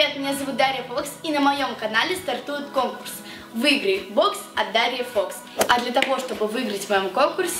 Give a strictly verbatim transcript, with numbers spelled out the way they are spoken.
привет, меня зовут Дарья Фокс, и на моем канале стартует конкурс «Выиграй бокс от Дарьи Фокс». А для того, чтобы выиграть в моем конкурсе,